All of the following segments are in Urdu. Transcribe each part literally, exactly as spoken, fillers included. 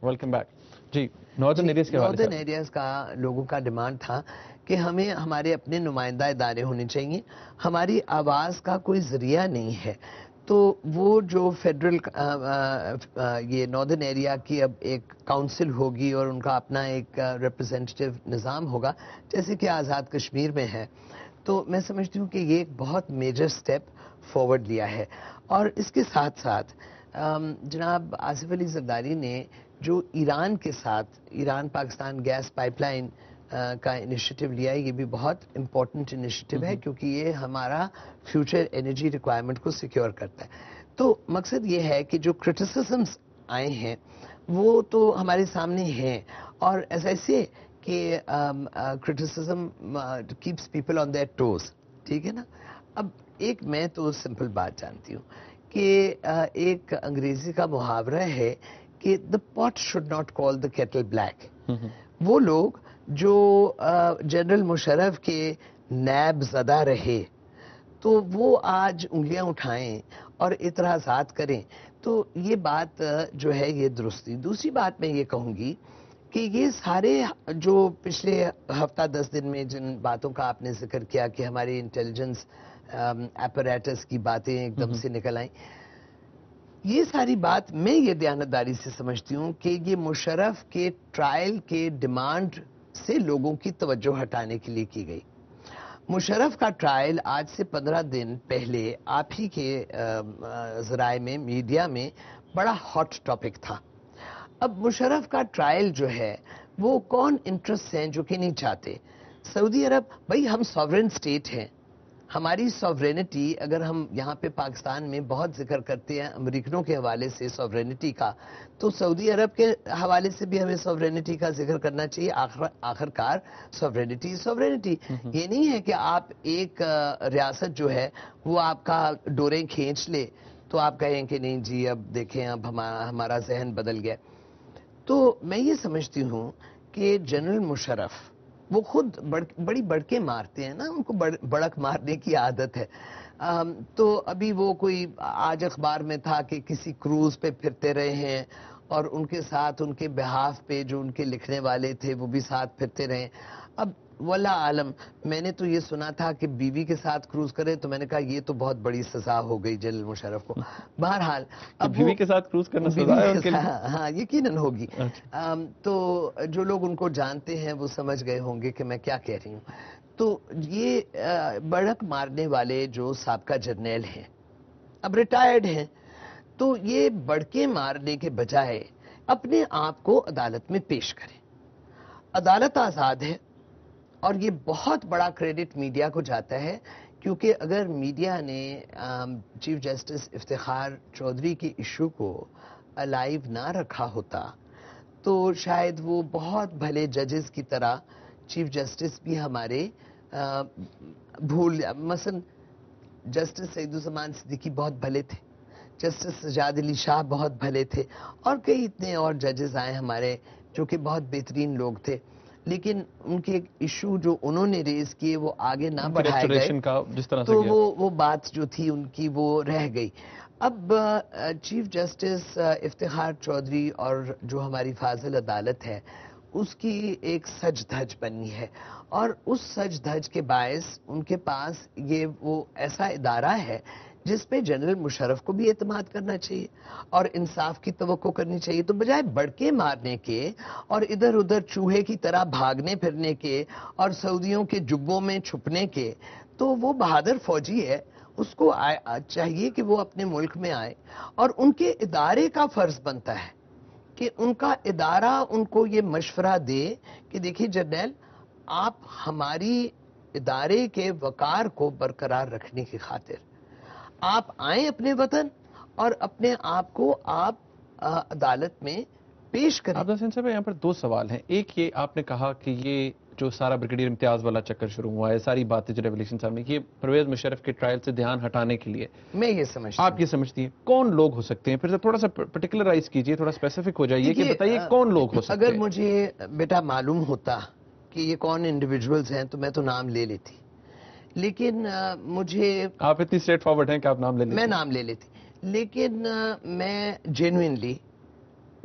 Welcome back. جی ناردرن ایریاز کے حوالے سے ناردرن ایریاز کا لوگوں کا ڈیمانڈ تھا کہ ہمیں ہمارے اپنے نمائندہ ادارے ہونے چاہیے. ہماری آواز کا کوئی ذریعہ نہیں ہے. تو وہ جو فیڈرل یہ ناردرن ایریا کی اب ایک کاؤنسل ہوگی اور ان کا اپنا ایک ریپرزینٹیو نظام ہوگا جیسے کہ آزاد کشمیر میں ہے. تو میں سمجھتی ہوں کہ یہ ایک بہت میجر سٹیپ فارورڈ لیا ہے. اور اس کے ساتھ ساتھ جناب آصف علی زرداری نے جو ایران کے ساتھ Iran Pakistan gas pipeline کا انیشیٹو لیا ہے, یہ بھی بہت امپورٹنٹ انیشیٹو ہے کیونکہ یہ ہمارا فیوچر انرجی ریکوائرمنٹ کو سیکیور کرتا ہے. تو مقصد یہ ہے کہ جو کرٹیسزمز آئے ہیں وہ تو ہمارے سامنے ہیں, اور ایسا ایسے کہ criticism keeps people on their toes, ٹھیک ہے نا. اب ایک میں تو سمپل بات جانتی ہوں کہ ایک انگریزی کا محاورہ ہے کہ the pot should not call the kettle black. وہ لوگ جو جنرل مشرف کے نیب زدہ رہے تو وہ آج انگلیاں اٹھائیں اور اعتراضات کریں, تو یہ بات جو ہے یہ درستی. دوسری بات میں یہ کہوں گی کہ یہ سارے جو پچھلے ہفتہ دس دن میں جن باتوں کا آپ نے ذکر کیا کہ ہماری انٹیلیجنس ایپریٹس کی باتیں ایک دم سے نکل آئیں, یہ ساری بات میں یہ دیانتداری سے سمجھتی ہوں کہ یہ مشرف کے ٹرائل کے ڈیمانڈ سے لوگوں کی توجہ ہٹانے کے لیے کی گئی. مشرف کا ٹرائل آج سے پندرہ دن پہلے آپ ہی کے ذرائع میں میڈیا میں بڑا ہاٹ ٹاپک تھا. اب مشرف کا ٹرائل جو ہے وہ کون انٹرسٹ ہیں جو کہ نہیں چاہتے. سعودی عرب, بھائی ہم سوورن سٹیٹ ہیں, ہماری سوورینٹی اگر ہم یہاں پہ پاکستان میں بہت ذکر کرتے ہیں امریکنوں کے حوالے سے سوورینٹی کا, تو سعودی عرب کے حوالے سے بھی ہمیں سوورینٹی کا ذکر کرنا چاہیے. آخر آخر کار سوورینٹی سوورینٹی یہ نہیں ہے کہ آپ ایک ریاست جو ہے وہ آپ کا ڈوریں کھینچ لے تو آپ کہیں کہ نہیں جی اب دیکھیں اب ہمارا ذہن بدل گیا. تو میں یہ سمجھتی ہوں کہ جنرل مشرف وہ خود بڑی بڑکے مارتے ہیں نا, ان کو بڑک مارنے کی عادت ہے. تو ابھی وہ کوئی آج اخبار میں تھا کہ کسی کروز پہ پھرتے رہے ہیں اور ان کے ساتھ ان کے بہاف پہ جو ان کے لکھنے والے تھے وہ بھی ساتھ پھرتے رہے. اب واللہ عالم, میں نے تو یہ سنا تھا کہ بیوی کے ساتھ کروز کرے, تو میں نے کہا یہ تو بہت بڑی سزا ہو گئی جنرل مشرف کو. بہرحال اب بیوی کے ساتھ کروز کرنا سزا ہے ان کے لیے؟ ہاں یقیناً ہوگی. تو جو لوگ ان کو جانتے ہیں وہ سمجھ گئے ہوں گے کہ میں کیا کہہ رہی ہوں. تو یہ بڑک مارنے والے جو سابقہ جرنیل ہیں اب ریٹائرڈ ہیں, تو یہ بڑکے مارنے کے بجائے اپنے آپ کو عدالت میں پیش کریں. عدالت آزاد ہے اور یہ بہت بڑا کریڈٹ میڈیا کو جاتا ہے, کیونکہ اگر میڈیا نے چیف جسٹس افتخار چودھری کے ایشو کو الائیو نہ رکھا ہوتا تو شاید وہ بہت بھلے ججز کی طرح چیف جسٹس بھی ہمارے بھول, مثلا جسٹس سعید الزمان صدیقی بہت بھلے تھے, جسٹس سجاد علی شاہ بہت بھلے تھے, اور کئی اتنے اور ججز آئے ہمارے جو کہ بہت بہترین لوگ تھے, لیکن ان کے ایشو جو انہوں نے ریز کیے وہ آگے نہ بڑھائے گئے, تو وہ وہ بات جو تھی ان کی وہ رہ گئی. اب چیف جسٹس افتخار چودھری اور جو ہماری فاضل عدالت ہے اس کی ایک سج دھج بنی ہے, اور اس سج دھج کے باعث ان کے پاس یہ وہ ایسا ادارہ ہے جس پہ جنرل مشرف کو بھی اعتماد کرنا چاہیے اور انصاف کی توقع کرنی چاہیے. تو بجائے بڑکے مارنے کے اور ادھر ادھر چوہے کی طرح بھاگنے پھرنے کے اور سعودیوں کے جبوں میں چھپنے کے, تو وہ بہادر فوجی ہے, اس کو چاہیے کہ وہ اپنے ملک میں آئے, اور ان کے ادارے کا فرض بنتا ہے کہ ان کا ادارہ ان کو یہ مشورہ دے کہ دیکھیے جرنیل, آپ ہماری ادارے کے وقار کو برقرار رکھنے کی خاطر آپ آئیں اپنے وطن اور اپنے آپ کو آپ عدالت میں پیش کریں. عبد الحسین صاحب یہاں پر دو سوال ہیں. ایک یہ آپ نے کہا کہ یہ جو سارا بریگیڈیئر امتیاز والا چکر شروع ہوا ہے, ساری باتیں جو ریولیوشن صاحب نے کی, پرویز مشرف کے ٹرائل سے دھیان ہٹانے کے لیے, میں یہ سمجھتی آپ یہ سمجھتی ہیں کون لوگ ہو سکتے ہیں؟ پھر تھوڑا سا پرٹیکولرائز کیجئے, تھوڑا اسپیسیفک ہو جائیے کہ بتائیے کون لوگ ہو سکتے ہیں. اگر مجھے بیٹا معلوم ہوتا کہ یہ کون انڈیویجولز ہیں تو میں تو نام لے لیتی, لیکن مجھے, آپ اتنی اسٹریٹ فارورڈ ہیں کہ آپ نام لے لیتے, میں نام لے لیتی, لیکن میں جینوئنلی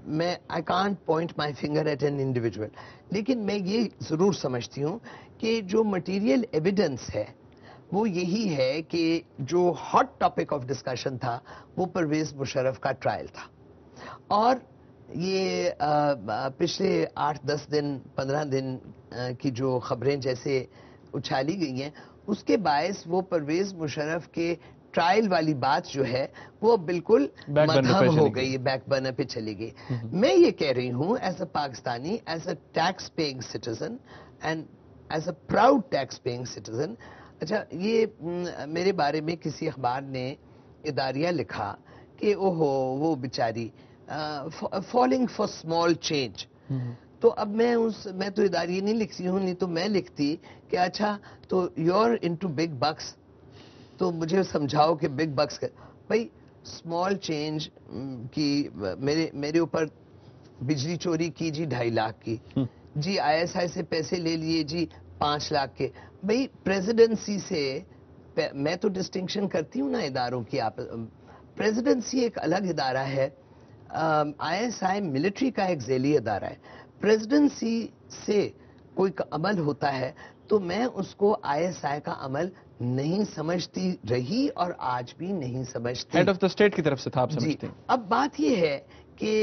میں I can't point my finger at an individual, لیکن میں یہ ضرور سمجھتی ہوں کہ جو مٹیریل ایویڈنس ہے وہ یہی ہے کہ جو ہاٹ ٹاپک آف ڈسکشن تھا وہ پرویز مشرف کا ٹرائل تھا، اور یہ پچھلے آٹھ دس دن پندرہ دن کی جو خبریں جیسے اچھالی گئی ہیں اس کے باعث وہ پرویز مشرف کے ٹرائل والی بات جو ہے وہ بالکل مدھم ہو گئی، بیک برنر پہ چلی گئی۔ میں یہ کہہ رہی ہوں as a Pakistani, as a tax paying citizen and as a proud tax paying citizen, اچھا یہ میرے بارے میں کسی اخبار نے اداریہ لکھا کہ اوہو وہ بیچاری فالنگ فار اسمال چینج، تو اب میں اس میں تو اداریہ نہیں لکھتی ہوں، نہیں تو میں لکھتی کہ اچھا تو you are into big books, تو مجھے سمجھاؤ کہ بگ بکس کا بھائی اسمال چینج کی میرے میرے اوپر بجلی چوری کی جی ڈھائی لاکھ کی، جی آئی ایس آئی سے پیسے لے لیے جی پانچ لاکھ کے، بھائی پریزیڈنسی سے میں تو ڈسٹنکشن کرتی ہوں نا اداروں کی، آپ پریزیڈنسی ایک الگ ادارہ ہے، آئی ایس آئی ملٹری کا ایک ذیلی ادارہ ہے، پریزیڈنسی سے کوئی عمل ہوتا ہے تو میں اس کو آئی ایس آئی کا عمل نہیں سمجھتی رہی اور آج بھی نہیں سمجھتی۔ ہیڈ آف دا اسٹیٹ کی طرف سے تھا آپ سمجھتے ہیں؟ اب بات یہ ہے کہ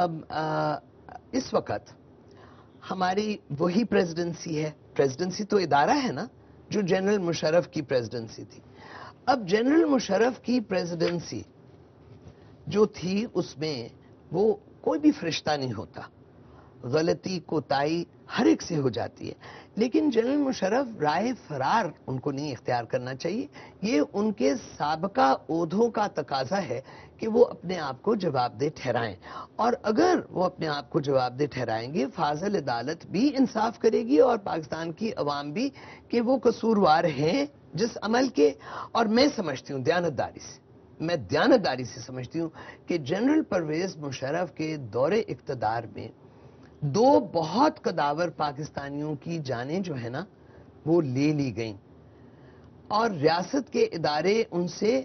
اس وقت ہماری وہی پریزیڈنسی ہے، پریزیڈنسی تو ادارہ ہے نا جو جنرل مشرف کی پریزیڈنسی تھی، اب جنرل مشرف کی پریزیڈنسی جو تھی اس میں وہ کوئی بھی فرشتہ نہیں ہوتا، غلطی کوتاہی ہر ایک سے ہو جاتی ہے، لیکن جنرل مشرف رائے فرار ان کو نہیں اختیار کرنا چاہیے، یہ ان کے سابقہ عہدوں کا تقاضا ہے کہ وہ اپنے آپ کو جواب دہ ٹھہرائیں، اور اگر وہ اپنے آپ کو جواب دہ ٹھہرائیں گے فاضل عدالت بھی انصاف کرے گی اور پاکستان کی عوام بھی کہ وہ قصوروار ہیں جس عمل کے، اور میں سمجھتی ہوں دیانتداری سے میں دیانتداری سے سمجھتی ہوں کہ جنرل پرویز مشرف کے دور اقتدار میں دو بہت قداور پاکستانیوں کی جانیں جو ہے نا وہ لے لی گئیں، اور ریاست کے ادارے ان سے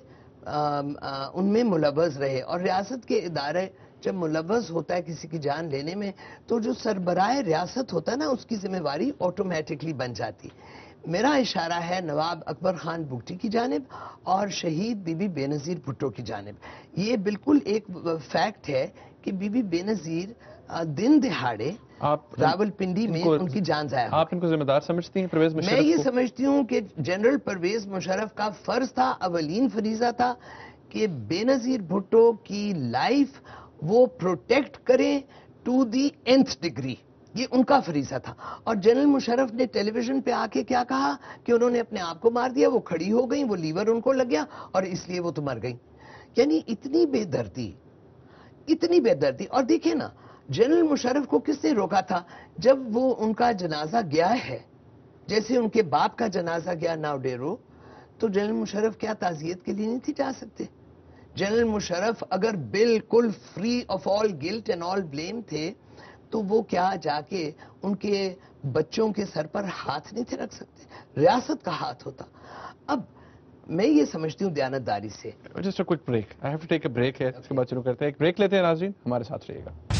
ان میں ملوث رہے، اور ریاست کے ادارے جب ملوث ہوتا ہے کسی کی جان لینے میں تو جو سربراہ ریاست ہوتا ہے نا اس کی ذمہ داری آٹومیٹکلی بن جاتی۔ میرا اشارہ ہے نواب اکبر خان بگٹی کی جانب اور شہید بی بی بے نظیر بھٹو کی جانب، یہ بالکل ایک فیکٹ ہے کہ بی بی بے نظیر دن دہاڑے راول پنڈی میں ان کی جان ضائع ہو۔ آپ ان کو ذمہ دار سمجھتی ہیں پرویز مشرف کو؟ میں یہ سمجھتی ہوں کہ جنرل پرویز مشرف کا فرض تھا، اولین فریضہ تھا کہ بے نظیر بھٹو کی لائف وہ پروٹیکٹ کریں ٹو دی اینتھ ڈگری، یہ ان کا فریضہ تھا، اور جنرل مشرف نے ٹیلی ویژن پہ آ کے کیا کہا کہ انہوں نے اپنے آپ کو مار دیا، وہ کھڑی ہو گئیں، وہ لیور ان کو لگ گیا اور اس لیے وہ تو مر گئیں، یعنی اتنی بے دردی اتنی بے دردی۔ اور دیکھیں نا جنرل مشرف کو کس نے روکا تھا جب وہ ان کا جنازہ گیا ہے، جیسے ان کے باپ کا جنازہ گیا ناو ڈیرو، تو جنرل مشرف کیا تعزیت کے لیے نہیں تھی جا سکتے؟ جنرل مشرف اگر بالکل free of all guilt and all blame تھے تو وہ کیا جا کے ان کے بچوں کے سر پر ہاتھ نہیں تھے رکھ سکتے؟ ریاست کا ہاتھ ہوتا۔ اب میں یہ سمجھتی ہوں دیانتداری سے۔ Just a quick break, I have to take a break ہے، اس کے بعد شروع کرتے ہیں، ایک بریک لیتے ہیں ناظرین، ہمارے ساتھ رہیے گا۔